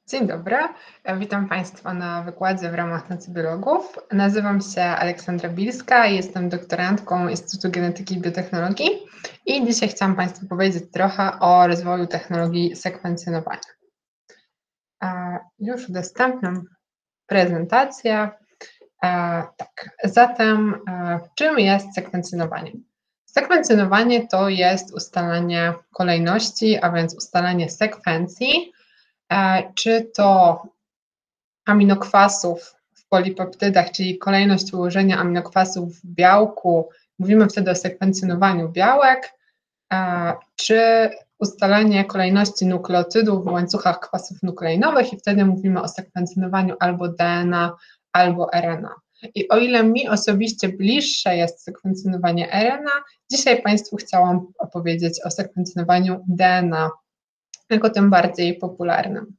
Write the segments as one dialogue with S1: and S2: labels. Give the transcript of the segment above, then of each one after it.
S1: Dzień dobry, witam Państwa na wykładzie w ramach Nocy Biologów. Nazywam się Aleksandra Bilska, jestem doktorantką Instytutu Genetyki i Biotechnologii i dzisiaj chciałam Państwu powiedzieć trochę o rozwoju technologii sekwencjonowania. Już udostępniam prezentację. Zatem czym jest sekwencjonowanie? Sekwencjonowanie to jest ustalanie kolejności, a więc ustalanie sekwencji, czy to aminokwasów w polipeptydach, czyli kolejność ułożenia aminokwasów w białku, mówimy wtedy o sekwencjonowaniu białek, czy ustalanie kolejności nukleotydów w łańcuchach kwasów nukleinowych i wtedy mówimy o sekwencjonowaniu albo DNA, albo RNA. I o ile mi osobiście bliższe jest sekwencjonowanie RNA, dzisiaj Państwu chciałam opowiedzieć o sekwencjonowaniu DNA, jako tym bardziej popularnym.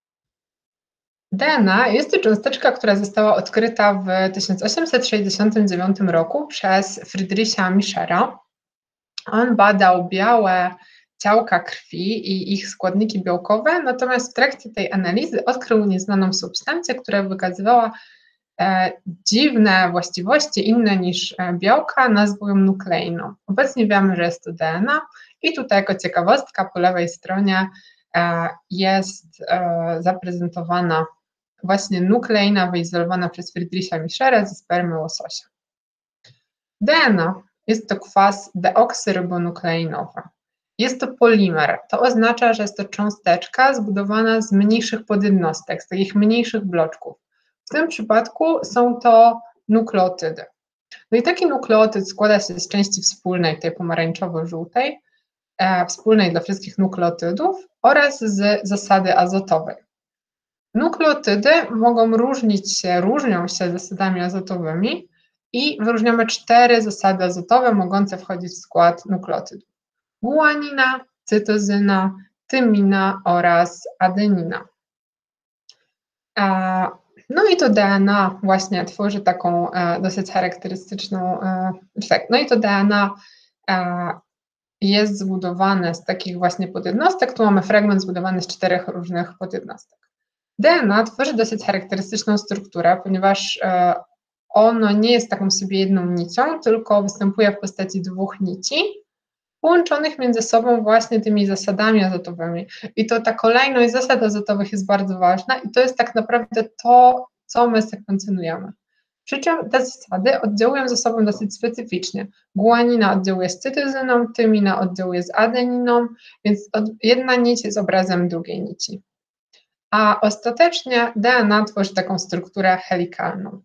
S1: DNA jest to cząsteczka, która została odkryta w 1869 roku przez Friedricha Mischera. On badał białe ciałka krwi i ich składniki białkowe, natomiast w trakcie tej analizy odkrył nieznaną substancję, która wykazywała dziwne właściwości, inne niż białka, nazwał ją nukleiną. Obecnie wiemy, że jest to DNA i tutaj jako ciekawostka po lewej stronie jest zaprezentowana właśnie nukleina wyizolowana przez Friedricha Mischera ze spermy łososia. DNA jest to kwas deoksyrybonukleinowy. Jest to polimer. To oznacza, że jest to cząsteczka zbudowana z mniejszych podjednostek, z takich mniejszych bloczków. W tym przypadku są to nukleotydy. No i taki nukleotyd składa się z części wspólnej, tej pomarańczowo-żółtej, wspólnej dla wszystkich nukleotydów oraz z zasady azotowej. Nukleotydy różnią się zasadami azotowymi i wyróżniamy 4 zasady azotowe mogące wchodzić w skład nukleotydów: guanina, cytozyna, tymina oraz adenina. No i to DNA właśnie tworzy taką dosyć charakterystyczną, no i to DNA jest zbudowane z takich właśnie podjednostek. Tu mamy fragment zbudowany z 4 różnych podjednostek. DNA tworzy dosyć charakterystyczną strukturę, ponieważ ono nie jest taką sobie jedną nicią, tylko występuje w postaci 2 nici, połączonych między sobą właśnie tymi zasadami azotowymi. I to ta kolejność zasad azotowych jest bardzo ważna i to jest tak naprawdę to, co my sekwencjonujemy. Przy czym te zasady oddziałują ze sobą dosyć specyficznie. Guanina oddziałuje z cytozyną, tymina oddziałuje z adeniną, więc jedna nić jest obrazem drugiej nici. A ostatecznie DNA tworzy taką strukturę helikalną.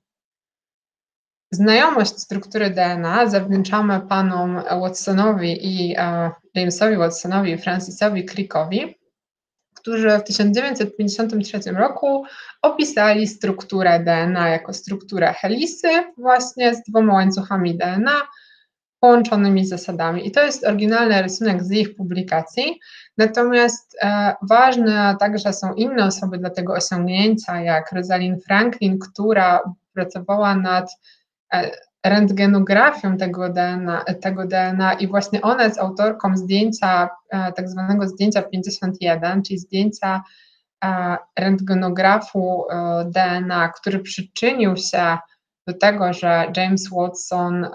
S1: Znajomość struktury DNA zawdzięczamy panom Watsonowi i Jamesowi Watsonowi i Francisowi Crickowi, którzy w 1953 roku opisali strukturę DNA jako strukturę helisy właśnie z 2 łańcuchami DNA połączonymi zasadami. I to jest oryginalny rysunek z ich publikacji, natomiast ważne także są inne osoby dla tego osiągnięcia, jak Rosalind Franklin, która pracowała nad rentgenografią tego DNA i właśnie ona jest autorką zdjęcia, tak zwanego zdjęcia 51, czyli zdjęcia rentgenografu DNA, który przyczynił się do tego, że James Watson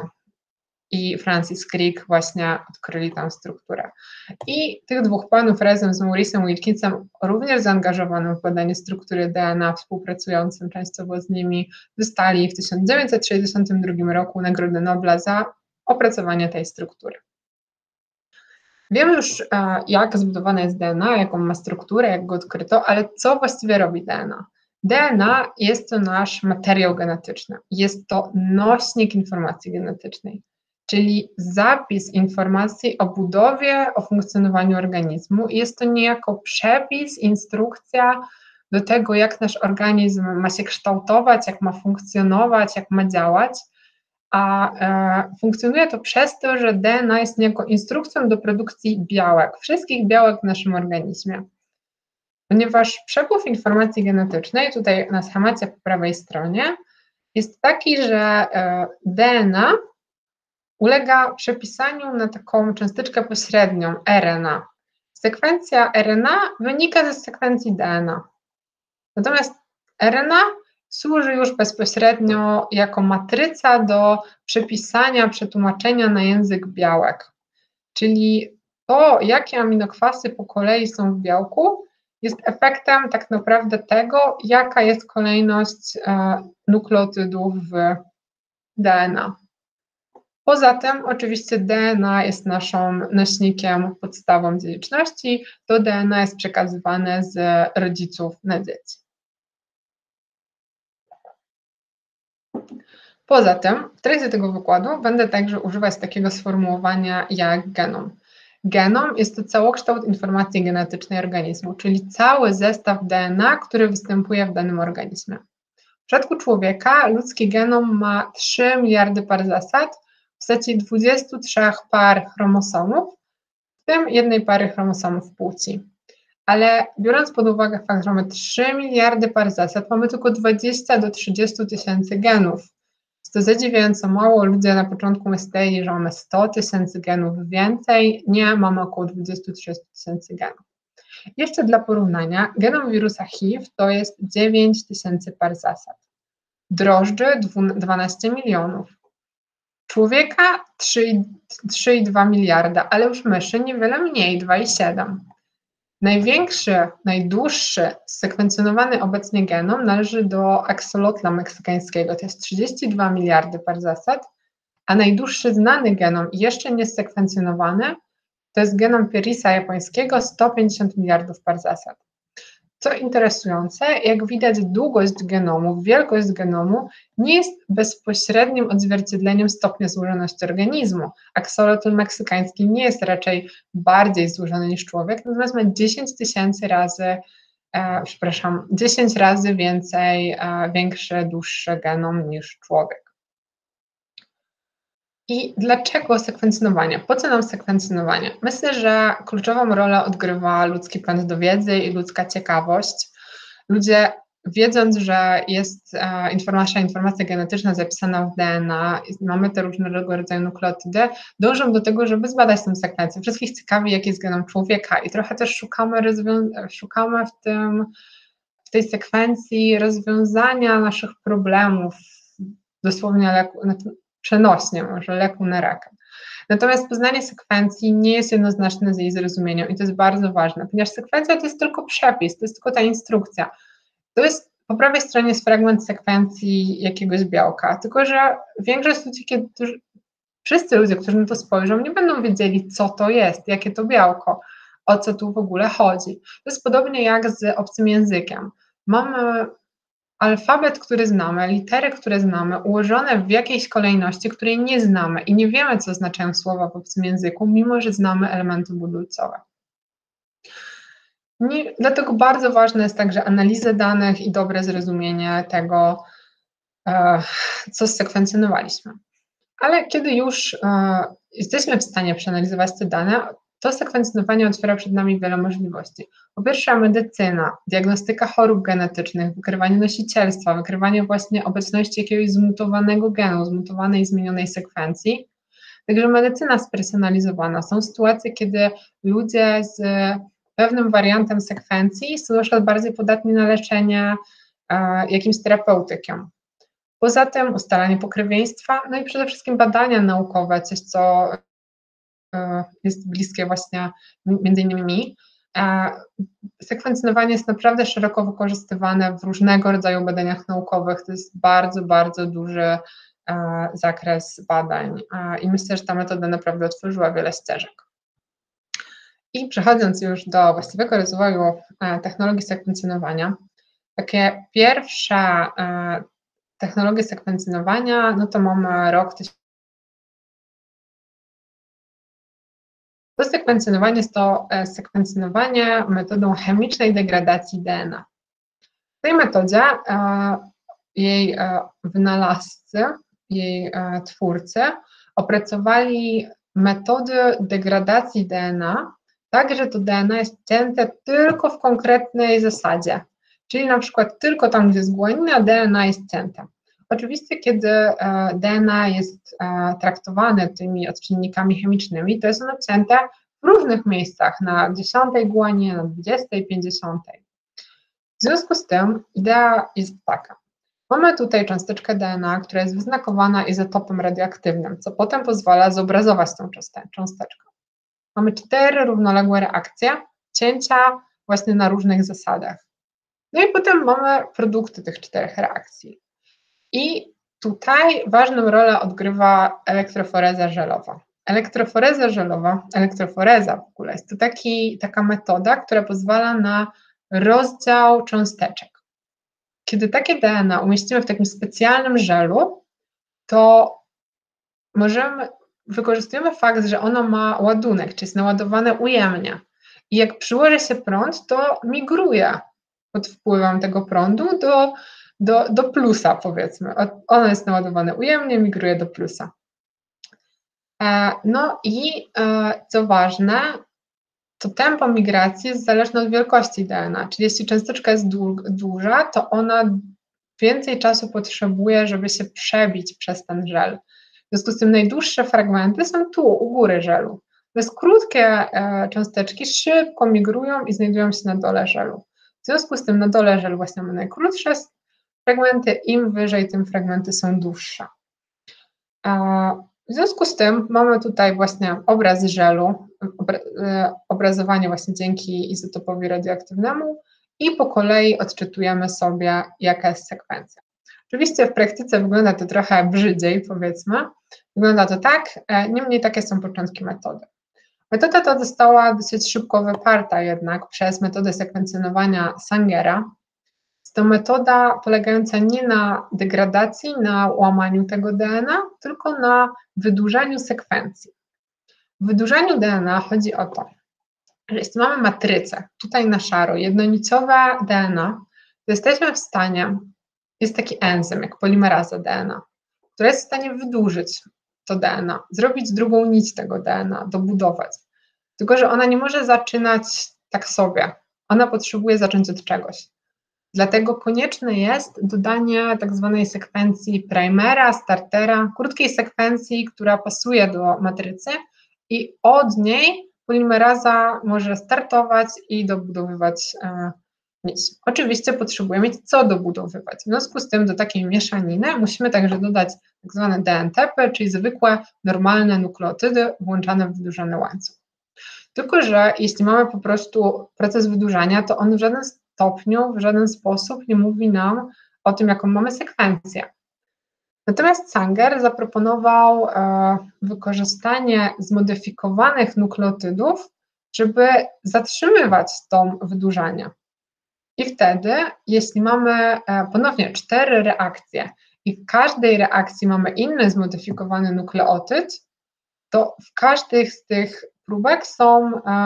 S1: i Francis Crick właśnie odkryli tę strukturę. I tych 2 panów razem z Maurice'em Wilkinsem, również zaangażowanym w badanie struktury DNA, współpracującym częściowo z nimi, dostali w 1962 roku Nagrodę Nobla za opracowanie tej struktury. Wiemy już, jak zbudowane jest DNA, jaką ma strukturę, jak go odkryto, ale co właściwie robi DNA? DNA jest to nasz materiał genetyczny, jest to nośnik informacji genetycznej, czyli zapis informacji o budowie, o funkcjonowaniu organizmu. I jest to niejako przepis, instrukcja do tego, jak nasz organizm ma się kształtować, jak ma funkcjonować, jak ma działać. A funkcjonuje to przez to, że DNA jest niejako instrukcją do produkcji białek, wszystkich białek w naszym organizmie. Ponieważ przepływ informacji genetycznej, tutaj na schemacie po prawej stronie, jest taki, że DNA ulega przepisaniu na taką cząsteczkę pośrednią, RNA. Sekwencja RNA wynika ze sekwencji DNA. Natomiast RNA służy już bezpośrednio jako matryca do przepisania, przetłumaczenia na język białek. Czyli to, jakie aminokwasy po kolei są w białku, jest efektem tak naprawdę tego, jaka jest kolejność nukleotydów w DNA. Poza tym oczywiście DNA jest naszą nośnikiem, podstawą dziedziczności. To DNA jest przekazywane z rodziców na dzieci. Poza tym w trakcie tego wykładu będę także używać takiego sformułowania jak genom. Genom jest to całokształt informacji genetycznej organizmu, czyli cały zestaw DNA, który występuje w danym organizmie. W przypadku człowieka ludzki genom ma 3 miliardy par zasad w postaci 23 par chromosomów, w tym jednej pary chromosomów płci. Ale biorąc pod uwagę fakt, że mamy 3 miliardy par zasad, mamy tylko 20 do 30 tysięcy genów. Jest to zadziwiająco mało. Ludzie na początku myśleli, że mamy 100 tysięcy genów więcej. Nie, mamy około 23 tysięcy genów. Jeszcze dla porównania, genom wirusa HIV to jest 9 tysięcy par zasad. Drożdży 12 milionów. Człowieka 3,2 miliarda, ale już myszy niewiele mniej, 2,7. Największy, najdłuższy sekwencjonowany obecnie genom należy do aksolotla meksykańskiego, to jest 32 miliardy par zasad, a najdłuższy znany genom, jeszcze nie sekwencjonowany, to jest genom Pierisa japońskiego, 150 miliardów par zasad. Co interesujące, jak widać, długość genomu, wielkość genomu nie jest bezpośrednim odzwierciedleniem stopnia złożoności organizmu. Aksolotl meksykański nie jest raczej bardziej złożony niż człowiek, natomiast ma 10 razy więcej, większy, dłuższy genom niż człowiek. I dlaczego sekwencjonowanie? Po co nam sekwencjonowanie? Myślę, że kluczową rolę odgrywa ludzki pęd do wiedzy i ludzka ciekawość. Ludzie, wiedząc, że jest nasza informacja genetyczna zapisana w DNA, mamy te różnego rodzaju nukleotydy, dążą do tego, żeby zbadać tę sekwencję. Wszystkich ciekawi, jaki jest genom człowieka i trochę też szukamy w tej sekwencji rozwiązania naszych problemów, dosłownie przenośnie może leku na raka. Natomiast poznanie sekwencji nie jest jednoznaczne z jej zrozumieniem i to jest bardzo ważne, ponieważ sekwencja to jest tylko przepis, to jest tylko ta instrukcja. To jest po prawej stronie jest fragment sekwencji jakiegoś białka, tylko że większość ludzi, wszyscy ludzie, którzy na to spojrzą, nie będą wiedzieli, co to jest, jakie to białko, o co tu w ogóle chodzi. To jest podobnie jak z obcym językiem. Mamy alfabet, który znamy, litery, które znamy, ułożone w jakiejś kolejności, której nie znamy i nie wiemy, co oznaczają słowa w obcym języku, mimo że znamy elementy budulcowe. Dlatego bardzo ważna jest także analiza danych i dobre zrozumienie tego, co zsekwencjonowaliśmy. Ale kiedy już jesteśmy w stanie przeanalizować te dane, to sekwencjonowanie otwiera przed nami wiele możliwości. Po pierwsze medycyna, diagnostyka chorób genetycznych, wykrywanie nosicielstwa, wykrywanie właśnie obecności jakiegoś zmutowanego genu, zmutowanej i zmienionej sekwencji. Także medycyna spersonalizowana. Są sytuacje, kiedy ludzie z pewnym wariantem sekwencji są na przykład bardziej podatni na leczenie jakimś terapeutykiem. Poza tym ustalanie pokrewieństwa, no i przede wszystkim badania naukowe, coś co jest bliskie właśnie między innymi mi. Sekwencjonowanie jest naprawdę szeroko wykorzystywane w różnego rodzaju badaniach naukowych. To jest bardzo, bardzo duży zakres badań i myślę, że ta metoda naprawdę otworzyła wiele ścieżek. I przechodząc już do właściwego rozwoju technologii sekwencjonowania, takie pierwsze technologie sekwencjonowania, no to mamy rok 1000. To sekwencjonowanie jest to sekwencjonowanie metodą chemicznej degradacji DNA. W tej metodzie jej wynalazcy, jej twórcy opracowali metody degradacji DNA, tak, że to DNA jest cięte tylko w konkretnej zasadzie, czyli na przykład tylko tam, gdzie jest guanina, DNA jest cięte. Oczywiście, kiedy DNA jest traktowane tymi odczynnikami chemicznymi, to jest ono cięte w różnych miejscach, na 10 guaninie, na 20, 50. W związku z tym idea jest taka. Mamy tutaj cząsteczkę DNA, która jest wyznakowana izotopem radioaktywnym, co potem pozwala zobrazować tą cząsteczkę. Mamy 4 równoległe reakcje, cięcia właśnie na różnych zasadach. No i potem mamy produkty tych 4 reakcji. I tutaj ważną rolę odgrywa elektroforeza żelowa. Elektroforeza w ogóle jest to taka metoda, która pozwala na rozdział cząsteczek. Kiedy takie DNA umieścimy w takim specjalnym żelu, to wykorzystujemy fakt, że ono ma ładunek, czyli jest naładowane ujemnie. I jak przyłoży się prąd, to migruje pod wpływem tego prądu do plusa, powiedzmy. Ono jest naładowane ujemnie, migruje do plusa. No i co ważne, to tempo migracji jest zależne od wielkości DNA, czyli jeśli cząsteczka jest duża, to ona więcej czasu potrzebuje, żeby się przebić przez ten żel. W związku z tym najdłuższe fragmenty są tu, u góry żelu. Natomiast krótkie cząsteczki szybko migrują i znajdują się na dole żelu. W związku z tym na dole żelu właśnie mamy najkrótsze fragmenty, im wyżej, tym fragmenty są dłuższe. W związku z tym mamy tutaj właśnie obraz żelu, obrazowanie właśnie dzięki izotopowi radioaktywnemu i po kolei odczytujemy sobie, jaka jest sekwencja. Oczywiście w praktyce wygląda to trochę brzydziej, powiedzmy. Wygląda to tak, niemniej takie są początki metody. Metoda ta została dosyć szybko wyparta jednak przez metodę sekwencjonowania Sangera. Jest to metoda polegająca nie na degradacji, na łamaniu tego DNA, tylko na wydłużaniu sekwencji. W wydłużaniu DNA chodzi o to, że jeśli mamy matrycę, tutaj na szaro, jednonicowe DNA, to jesteśmy w stanie, jest taki enzym, jak polimeraza DNA, która jest w stanie wydłużyć to DNA, zrobić drugą nić tego DNA, dobudować. Tylko że ona nie może zaczynać tak sobie, ona potrzebuje zacząć od czegoś. Dlatego konieczne jest dodanie tak zwanej sekwencji primera, startera, krótkiej sekwencji, która pasuje do matrycy i od niej polimeraza może startować i dobudowywać nić. Oczywiście potrzebujemy mieć co dobudowywać. W związku z tym do takiej mieszaniny musimy także dodać tak zwane DNTP, czyli zwykłe, normalne nukleotydy włączane w wydłużony łańcuch. Tylko że jeśli mamy po prostu proces wydłużania, to on w żaden stopniu, w żaden sposób nie mówi nam o tym, jaką mamy sekwencję. Natomiast Sanger zaproponował wykorzystanie zmodyfikowanych nukleotydów, żeby zatrzymywać to wydłużanie. I wtedy, jeśli mamy ponownie 4 reakcje i w każdej reakcji mamy inny zmodyfikowany nukleotyd, to w każdej z tych próbek są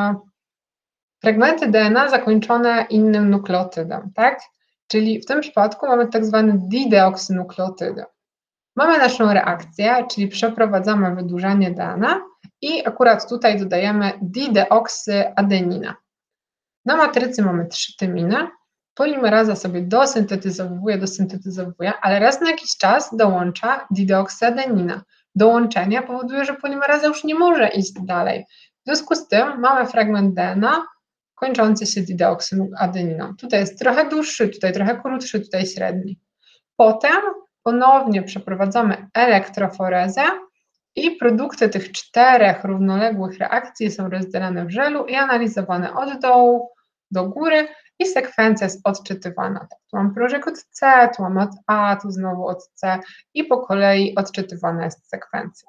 S1: fragmenty DNA zakończone innym nukleotydem, tak? Czyli w tym przypadku mamy tak zwany dideoksynukleotydy. Mamy naszą reakcję, czyli przeprowadzamy wydłużanie DNA i akurat tutaj dodajemy dideoksyadeninę. Na matrycy mamy 3 tyminy, polimeraza sobie dosyntetyzowuje, ale raz na jakiś czas dołącza dideoksyadeninę. Dołączenie powoduje, że polimeraza już nie może iść dalej. W związku z tym mamy fragment DNA kończący się dideoksynadeniną. Tutaj jest trochę dłuższy, tutaj trochę krótszy, tutaj średni. Potem ponownie przeprowadzamy elektroforezę i produkty tych 4 równoległych reakcji są rozdzielane w żelu i analizowane od dołu do góry i sekwencja jest odczytywana. Tak, tu mam prożek od C, tu mam od A, tu znowu od C i po kolei odczytywana jest sekwencja.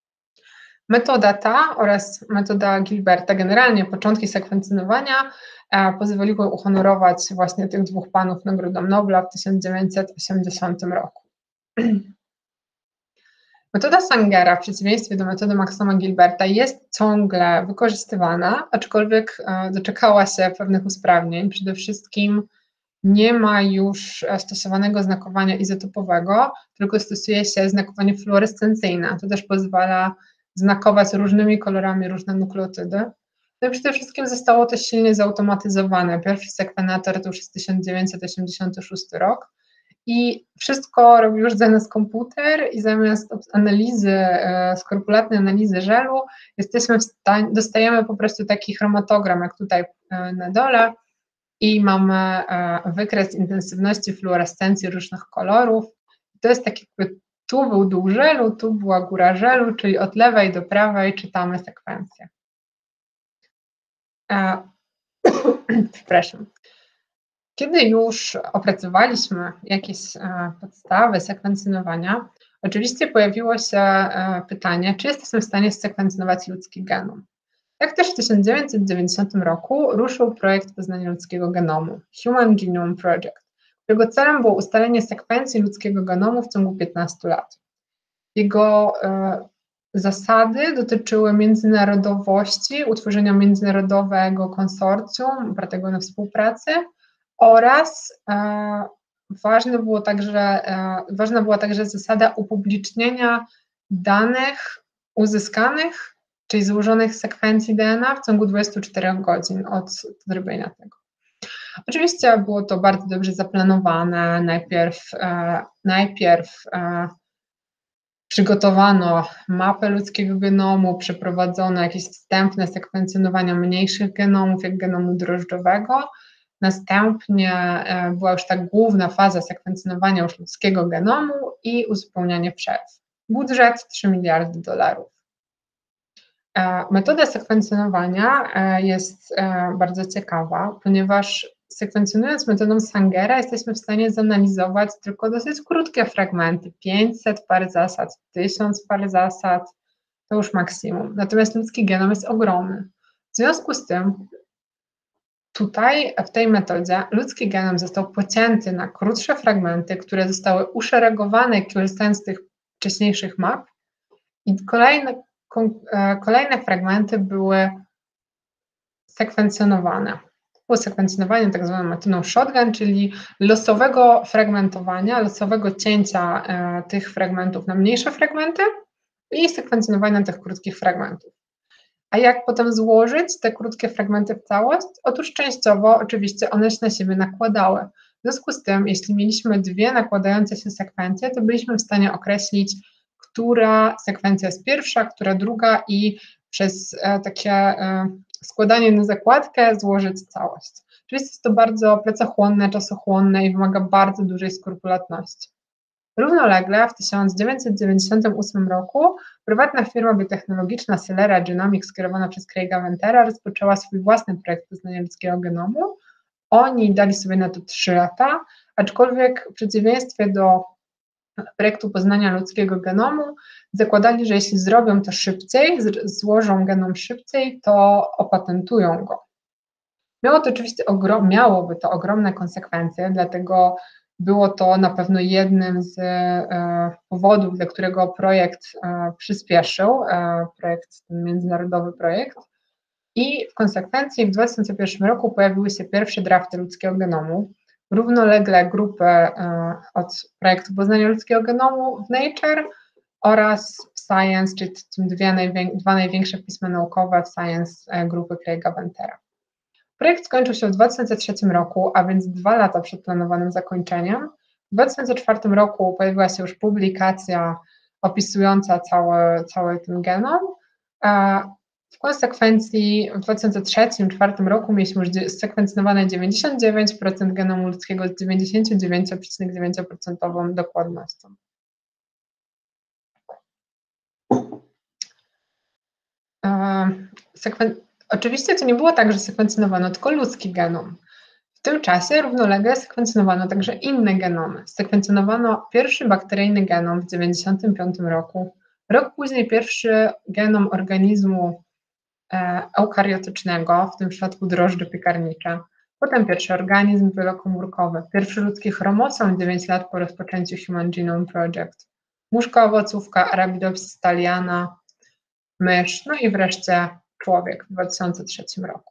S1: Metoda ta oraz metoda Gilberta, generalnie początki sekwencjonowania pozwoliły uhonorować właśnie tych 2 panów Nagrodą Nobla w 1980 roku. Metoda Sangera, w przeciwieństwie do metody Maxa Gilberta, jest ciągle wykorzystywana, aczkolwiek doczekała się pewnych usprawnień. Przede wszystkim nie ma już stosowanego znakowania izotopowego, tylko stosuje się znakowanie fluorescencyjne. To też pozwala znakować różnymi kolorami różne nukleotydy. No i przede wszystkim zostało to silnie zautomatyzowane. Pierwszy sekwenator to już jest 1986 rok i wszystko robi już za nas komputer i zamiast analizy, skrupulatnej analizy żelu, jesteśmy w stanie, dostajemy po prostu taki chromatogram, jak tutaj na dole, i mamy wykres intensywności fluorescencji różnych kolorów. To jest tak jakby tu był dół żelu, tu była góra żelu, czyli od lewej do prawej czytamy sekwencję. Przepraszam. Kiedy już opracowaliśmy jakieś podstawy sekwencjonowania, oczywiście pojawiło się pytanie, czy jesteśmy w stanie sekwencjonować ludzki genom. Tak też w 1990 roku ruszył projekt poznania ludzkiego genomu, Human Genome Project, którego celem było ustalenie sekwencji ludzkiego genomu w ciągu 15 lat. Jego zasady dotyczyły międzynarodowości, utworzenia międzynarodowego konsorcjum opartego na współpracy oraz ważna była także zasada upublicznienia danych uzyskanych, czyli złożonych sekwencji DNA w ciągu 24 godzin od zrobienia tego. Oczywiście było to bardzo dobrze zaplanowane. Najpierw przygotowano mapę ludzkiego genomu, przeprowadzono jakieś wstępne sekwencjonowania mniejszych genomów, jak genomu drożdżowego. Następnie była już ta główna faza sekwencjonowania już ludzkiego genomu i uzupełnianie przerw. Budżet $3 miliardy. Metoda sekwencjonowania jest bardzo ciekawa, ponieważ sekwencjonując metodą Sagera jesteśmy w stanie zanalizować tylko dosyć krótkie fragmenty, 500 par zasad, 1000 par zasad, to już maksimum. Natomiast ludzki genom jest ogromny. W związku z tym tutaj, w tej metodzie, ludzki genom został pocięty na krótsze fragmenty, które zostały uszeregowane korzystając z tych wcześniejszych map i kolejne fragmenty były sekwencjonowane. Było sekwencjonowanie tak zwaną metodą shotgun, czyli losowego fragmentowania, losowego cięcia tych fragmentów na mniejsze fragmenty i sekwencjonowania tych krótkich fragmentów. A jak potem złożyć te krótkie fragmenty w całość? Otóż częściowo oczywiście one się na siebie nakładały. W związku z tym, jeśli mieliśmy dwie nakładające się sekwencje, to byliśmy w stanie określić, która sekwencja jest pierwsza, która druga i przez takie składanie na zakładkę złożyć całość. Oczywiście jest to bardzo pracochłonne, czasochłonne i wymaga bardzo dużej skrupulatności. Równolegle w 1998 roku prywatna firma biotechnologiczna Celera Genomics skierowana przez Craiga Ventera rozpoczęła swój własny projekt poznania ludzkiego genomu. Oni dali sobie na to 3 lata, aczkolwiek w przeciwieństwie do projektu poznania ludzkiego genomu zakładali, że jeśli zrobią to szybciej, złożą genom szybciej, to opatentują go. Miałoby to ogromne konsekwencje, dlatego było to na pewno jednym z powodów, dla którego projekt przyspieszył, ten międzynarodowy projekt. I w konsekwencji w 2001 roku pojawiły się pierwsze drafty ludzkiego genomu. Równolegle grupy od projektu poznania ludzkiego genomu w Nature oraz w Science, czyli dwa największe pisma naukowe w Science grupy Craiga Ventera. Projekt skończył się w 2003 roku, a więc 2 lata przed planowanym zakończeniem. W 2004 roku pojawiła się już publikacja opisująca cały ten genom. W konsekwencji w 2003-2004 roku mieliśmy już sekwencjonowane 99% genomu ludzkiego z 99,9% dokładnością. Oczywiście to nie było tak, że sekwencjonowano tylko ludzki genom. W tym czasie równolegle sekwencjonowano także inne genomy. Sekwencjonowano pierwszy bakteryjny genom w 1995 roku, rok później pierwszy genom organizmu eukariotycznego, w tym przypadku drożdże piekarnicze, potem pierwszy organizm wielokomórkowy, pierwszy ludzki chromosom 9 lat po rozpoczęciu Human Genome Project, muszka owocówka, Arabidopsis thaliana, mysz, no i wreszcie człowiek w 2003 roku.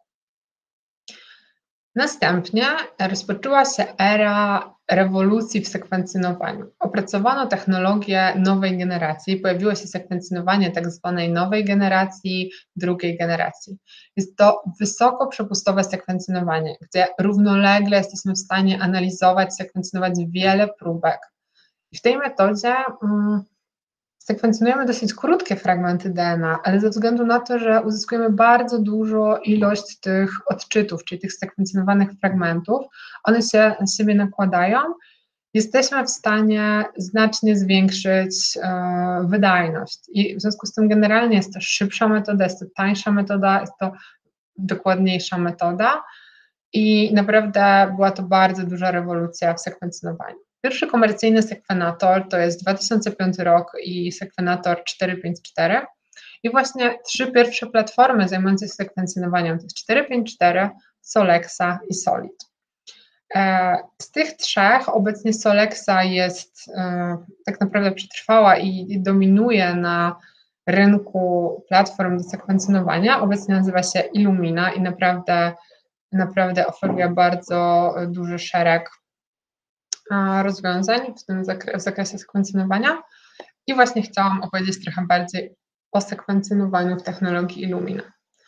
S1: Następnie rozpoczęła się era rewolucji w sekwencjonowaniu. Opracowano technologię nowej generacji, pojawiło się sekwencjonowanie tak zwanej nowej generacji, drugiej generacji. Jest to wysoko przepustowe sekwencjonowanie, gdzie równolegle jesteśmy w stanie analizować, sekwencjonować wiele próbek. I w tej metodzie sekwencjonujemy dosyć krótkie fragmenty DNA, ale ze względu na to, że uzyskujemy bardzo dużą ilość tych odczytów, czyli tych sekwencjonowanych fragmentów, one się na siebie nakładają, jesteśmy w stanie znacznie zwiększyć wydajność. I w związku z tym generalnie jest to szybsza metoda, jest to tańsza metoda, jest to dokładniejsza metoda i naprawdę była to bardzo duża rewolucja w sekwencjonowaniu. Pierwszy komercyjny sekwenator to jest 2005 rok i sekwenator 454. I właśnie 3 pierwsze platformy zajmujące się sekwencjonowaniem to jest 454, Solexa i Solid. Z tych trzech obecnie Solexa jest tak naprawdę przetrwała i dominuje na rynku platform do sekwencjonowania. Obecnie nazywa się Illumina i naprawdę oferuje bardzo duży szereg rozwiązań w zakresie sekwencjonowania. I właśnie chciałam opowiedzieć trochę bardziej o sekwencjonowaniu w technologii Illumina.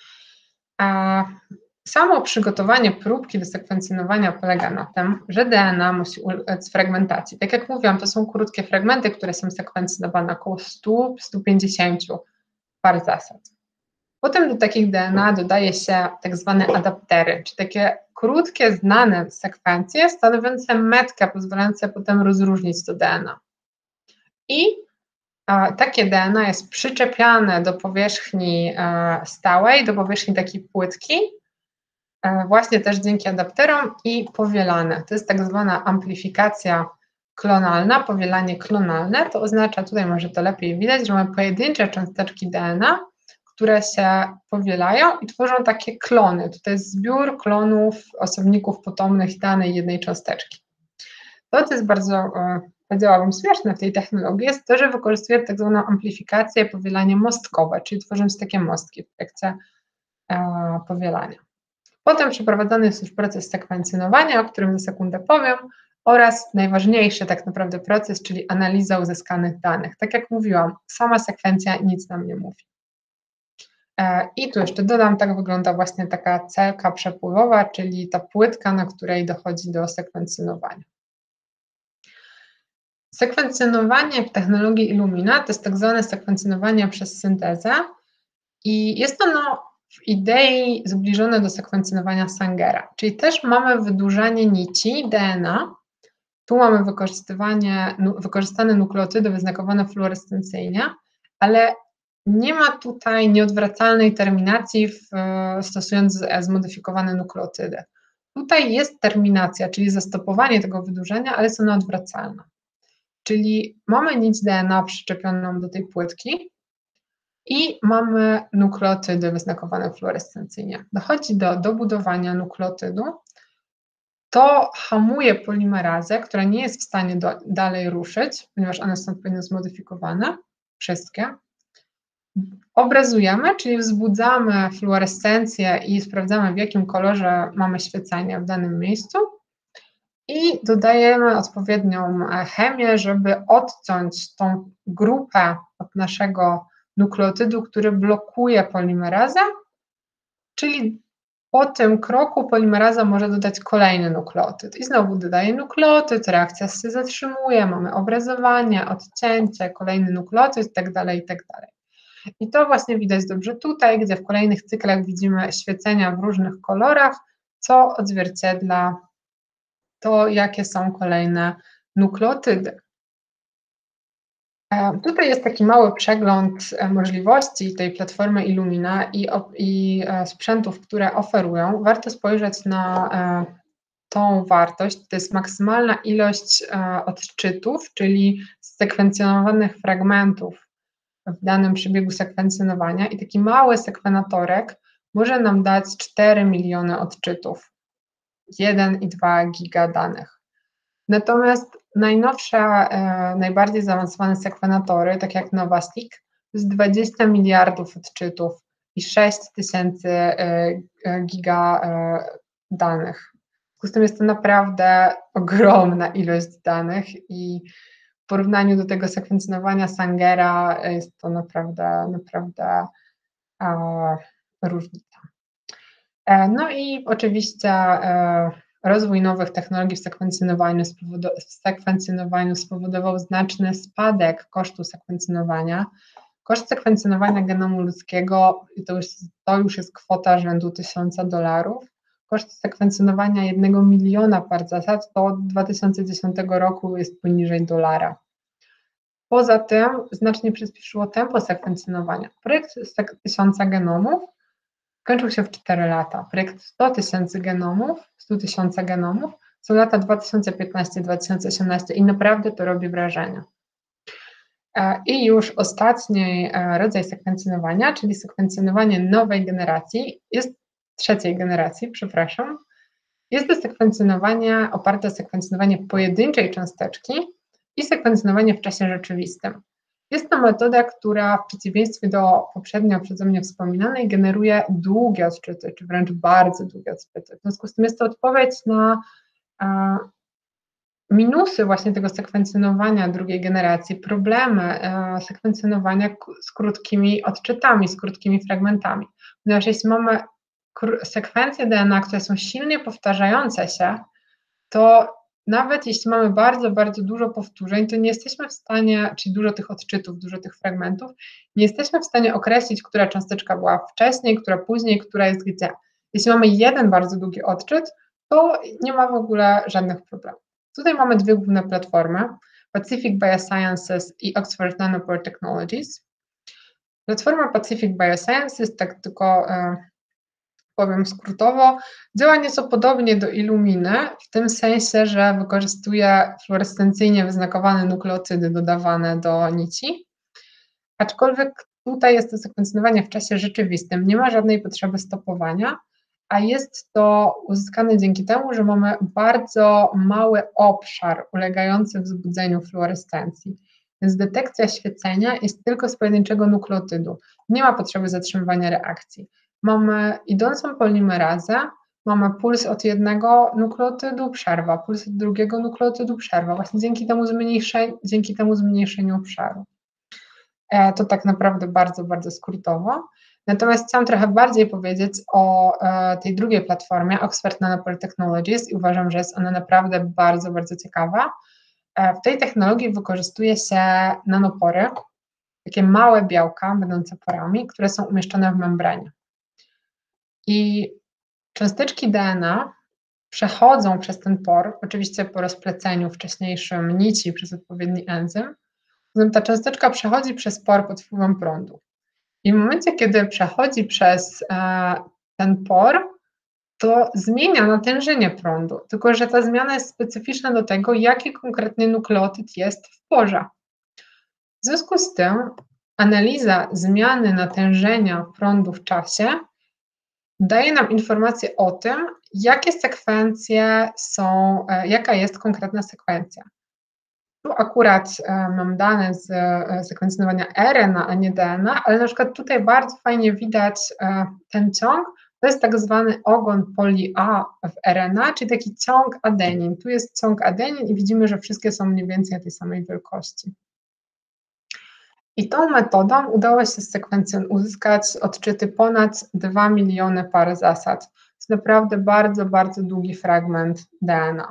S1: Samo przygotowanie próbki do sekwencjonowania polega na tym, że DNA musi ulec fragmentacji. Tak jak mówiłam, to są krótkie fragmenty, które są sekwencjonowane około 100-150 par zasad. Potem do takich DNA dodaje się tak zwane adaptery, czyli takie krótkie, znane sekwencje stanowiące metkę, pozwalające potem rozróżnić to DNA. I takie DNA jest przyczepiane do powierzchni stałej, do powierzchni takiej płytki, właśnie też dzięki adapterom i powielane. To jest tak zwana amplifikacja klonalna, powielanie klonalne. To oznacza, tutaj może to lepiej widać, że mamy pojedyncze cząsteczki DNA, które się powielają i tworzą takie klony. To jest zbiór klonów, osobników potomnych danej jednej cząsteczki. To, co jest bardzo, powiedziałabym, śmieszne w tej technologii, jest to, że wykorzystuje tak zwaną amplifikację, powielanie mostkowe, czyli tworząc takie mostki w trakcie powielania. Potem przeprowadzony jest już proces sekwencjonowania, o którym za sekundę powiem, oraz najważniejszy tak naprawdę proces, czyli analiza uzyskanych danych. Tak jak mówiłam, sama sekwencja nic nam nie mówi. I tu jeszcze dodam, tak wygląda właśnie taka celka przepływowa, czyli ta płytka, na której dochodzi do sekwencjonowania. Sekwencjonowanie w technologii Illumina to jest tak zwane sekwencjonowanie przez syntezę i jest ono w idei zbliżone do sekwencjonowania Sagera, czyli też mamy wydłużanie nici DNA. Tu mamy wykorzystane nukleotydy wyznakowane fluorescencyjnie, ale nie ma tutaj nieodwracalnej terminacji stosując zmodyfikowane nukleotydy. Tutaj jest terminacja, czyli zastopowanie tego wydłużenia, ale jest ona odwracalna. Czyli mamy nić DNA przyczepioną do tej płytki i mamy nukleotydy wyznakowane fluorescencyjnie. Dochodzi do dobudowania nukleotydu. To hamuje polimerazę, która nie jest w stanie dalej ruszyć, ponieważ one są odpowiednio zmodyfikowane, wszystkie. Obrazujemy, czyli wzbudzamy fluorescencję i sprawdzamy, w jakim kolorze mamy świecenie w danym miejscu i dodajemy odpowiednią chemię, żeby odciąć tą grupę od naszego nukleotydu, który blokuje polimerazę, czyli po tym kroku polimeraza może dodać kolejny nukleotyd i znowu dodaje nukleotyd, reakcja się zatrzymuje, mamy obrazowanie, odcięcie, kolejny nukleotyd itd., itd. I to właśnie widać dobrze tutaj, gdzie w kolejnych cyklach widzimy świecenia w różnych kolorach, co odzwierciedla to, jakie są kolejne nukleotydy. Tutaj jest taki mały przegląd możliwości tej platformy Illumina i sprzętów, które oferują. Warto spojrzeć na tą wartość. To jest maksymalna ilość odczytów, czyli sekwencjonowanych fragmentów w danym przebiegu sekwencjonowania i taki mały sekwenatorek może nam dać 4 miliony odczytów, 1,2 giga danych. Natomiast najnowsze, najbardziej zaawansowane sekwenatory, tak jak NovaSeq, to jest 20 miliardów odczytów i 6000 giga danych. W związku z tym jest to naprawdę ogromna ilość danych i w porównaniu do tego sekwencjonowania Sagera jest to naprawdę różnica. No i oczywiście Rozwój nowych technologii w sekwencjonowaniu spowodował znaczny spadek kosztu sekwencjonowania. Koszt sekwencjonowania genomu ludzkiego to już jest kwota rzędu $1000. Koszt sekwencjonowania 1 miliona par zasad to od 2010 roku jest poniżej $1. Poza tym znacznie przyspieszyło tempo sekwencjonowania. Projekt 1000 genomów kończył się w 4 lata. Projekt 100 tysięcy genomów są lata 2015-2018 i naprawdę to robi wrażenie. I już ostatni rodzaj sekwencjonowania, czyli sekwencjonowanie nowej generacji, trzeciej generacji, przepraszam, jest to sekwencjonowanie oparte o sekwencjonowanie pojedynczej cząsteczki i sekwencjonowanie w czasie rzeczywistym. Jest to metoda, która w przeciwieństwie do poprzednio przeze mnie wspominanej generuje długie odczyty, czy wręcz bardzo długie odczyty. W związku z tym jest to odpowiedź na minusy właśnie tego sekwencjonowania drugiej generacji, problemy sekwencjonowania z krótkimi odczytami, z krótkimi fragmentami. Ponieważ jeśli mamy sekwencje DNA, które są silnie powtarzające się, to nawet jeśli mamy bardzo, bardzo dużo powtórzeń, to nie jesteśmy w stanie, czyli dużo tych odczytów, dużo tych fragmentów, nie jesteśmy w stanie określić, która cząsteczka była wcześniej, która później, która jest gdzie. Jeśli mamy jeden bardzo długi odczyt, to nie ma w ogóle żadnych problemów. Tutaj mamy dwie główne platformy, Pacific Biosciences i Oxford Nanopore Technologies. Platforma Pacific Biosciences, tak tylko powiem skrótowo, działa nieco podobnie do Illuminy, w tym sensie, że wykorzystuje fluorescencyjnie wyznakowane nukleotydy dodawane do nici, aczkolwiek tutaj jest to sekwencjonowanie w czasie rzeczywistym, nie ma żadnej potrzeby stopowania, a jest to uzyskane dzięki temu, że mamy bardzo mały obszar ulegający wzbudzeniu fluorescencji, więc detekcja świecenia jest tylko z pojedynczego nukleotydu, nie ma potrzeby zatrzymywania reakcji. Mamy idącą polimerazę, mamy puls od jednego nukleotydu, przerwa, puls od drugiego nukleotydu, przerwa, właśnie dzięki temu zmniejszeniu obszaru. To tak naprawdę bardzo, bardzo skrótowo. Natomiast chciałam trochę bardziej powiedzieć o tej drugiej platformie, Oxford Nanopore Technologies, i uważam, że jest ona naprawdę bardzo, bardzo ciekawa. W tej technologii wykorzystuje się nanopory, takie małe białka będące porami, które są umieszczone w membranie. I cząsteczki DNA przechodzą przez ten por, oczywiście po rozpleceniu wcześniejszym nici przez odpowiedni enzym, zatem ta cząsteczka przechodzi przez por pod wpływem prądu. I w momencie, kiedy przechodzi przez ten por, to zmienia natężenie prądu, tylko że ta zmiana jest specyficzna do tego, jaki konkretnie nukleotyd jest w porze. W związku z tym analiza zmiany natężenia prądu w czasie daje nam informację o tym, jakie sekwencje są, jaka jest konkretna sekwencja. Tu akurat mam dane z sekwencjonowania RNA, a nie DNA, ale na przykład tutaj bardzo fajnie widać ten ciąg. To jest tak zwany ogon poli A w RNA, czyli taki ciąg adenin. Tu jest ciąg adenin i widzimy, że wszystkie są mniej więcej tej samej wielkości. I tą metodą udało się z sekwencją uzyskać odczyty ponad 2 miliony par zasad. To jest naprawdę bardzo, bardzo długi fragment DNA.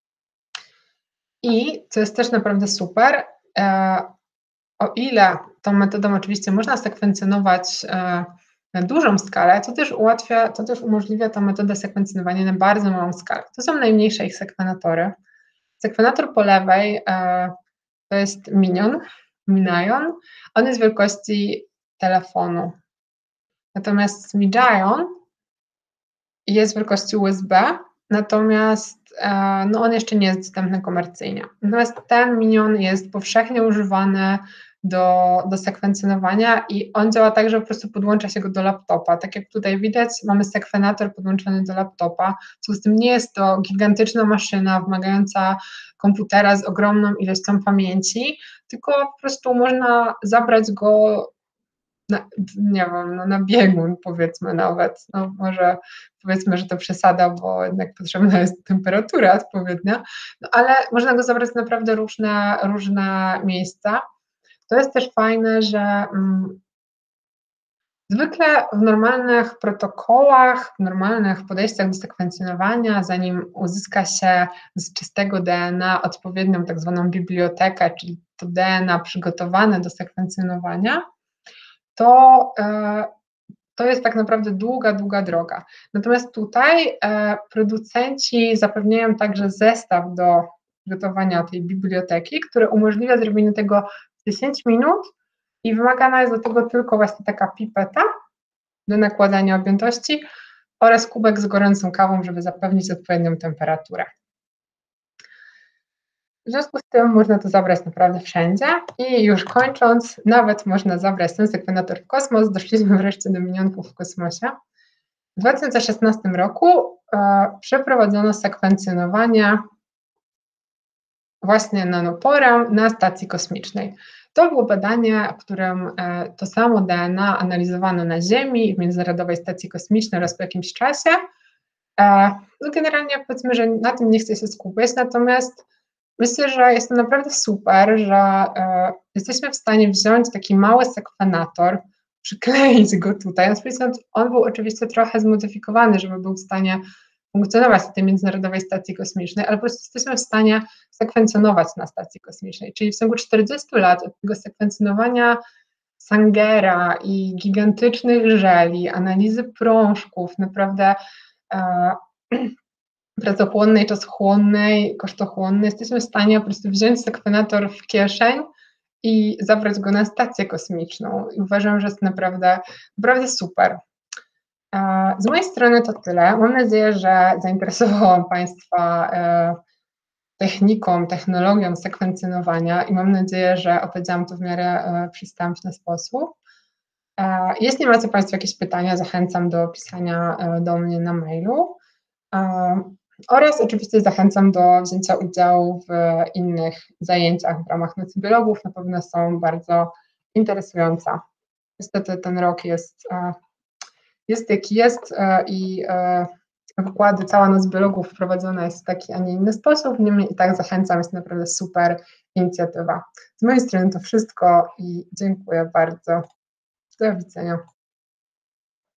S1: I co jest też naprawdę super, o ile tą metodą oczywiście można sekwencjonować na dużą skalę, to też umożliwia ta metoda sekwencjonowania na bardzo małą skalę. To są najmniejsze ich sekwenatory. Sekwenator po lewej to jest Minion, on jest wielkości telefonu. Natomiast Smigion jest wielkości USB, natomiast no on jeszcze nie jest dostępny komercyjnie. Natomiast ten Minion jest powszechnie używany do sekwencjonowania i on działa tak, że po prostu podłącza się go do laptopa. Tak jak tutaj widać, mamy sekwenator podłączony do laptopa, w związku z tym nie jest to gigantyczna maszyna wymagająca komputera z ogromną ilością pamięci, tylko po prostu można zabrać go nie wiem, no na biegun powiedzmy nawet, no może powiedzmy, że to przesada, bo jednak potrzebna jest temperatura odpowiednia, no ale można go zabrać w naprawdę różne miejsca. To jest też fajne, że Zwykle w normalnych protokołach, w normalnych podejściach do sekwencjonowania, zanim uzyska się z czystego DNA odpowiednią tak zwaną bibliotekę, czyli to DNA przygotowane do sekwencjonowania, to, to jest tak naprawdę długa, długa droga. Natomiast tutaj producenci zapewniają także zestaw do przygotowania tej biblioteki, który umożliwia zrobienie tego w 10 minut i wymagana jest do tego tylko właśnie taka pipeta do nakładania objętości oraz kubek z gorącą kawą, żeby zapewnić odpowiednią temperaturę. W związku z tym można to zabrać naprawdę wszędzie i już kończąc, nawet można zabrać ten sekwenator w kosmos. Doszliśmy wreszcie do minionków w kosmosie. W 2016 roku przeprowadzono sekwencjonowanie właśnie nanoporem na stacji kosmicznej. To było badanie, w którym to samo DNA analizowano na Ziemi i w Międzynarodowej Stacji Kosmicznej oraz po jakimś czasie. No generalnie powiedzmy, że na tym nie chcę się skupiać, natomiast myślę, że jest to naprawdę super, że jesteśmy w stanie wziąć taki mały sekwenator, przykleić go tutaj. On był oczywiście trochę zmodyfikowany, żeby był w stanie funkcjonować w tej Międzynarodowej Stacji Kosmicznej, ale po prostu jesteśmy w stanie sekwencjonować na Stacji Kosmicznej. Czyli w ciągu 40 lat od tego sekwencjonowania Sagera i gigantycznych żeli, analizy prążków, naprawdę pracochłonnej, czasochłonnej, kosztochłonnej, jesteśmy w stanie po prostu wziąć sekwenator w kieszeń i zabrać go na stację kosmiczną. I uważam, że jest naprawdę, naprawdę super. Z mojej strony to tyle. Mam nadzieję, że zainteresowałam Państwa techniką, technologią sekwencjonowania i mam nadzieję, że opowiedziałam to w miarę przystępny sposób. Jeśli macie Państwo jakieś pytania, zachęcam do pisania do mnie na mailu. Oraz oczywiście zachęcam do wzięcia udziału w innych zajęciach w ramach Nocy Biologów. Na pewno są bardzo interesujące. Niestety ten rok jest jaki jest i wykłady, cała Noc Biologów wprowadzona jest w taki, a nie inny sposób. Niemniej i tak zachęcam, jest naprawdę super inicjatywa. Z mojej strony to wszystko i dziękuję bardzo. Do widzenia.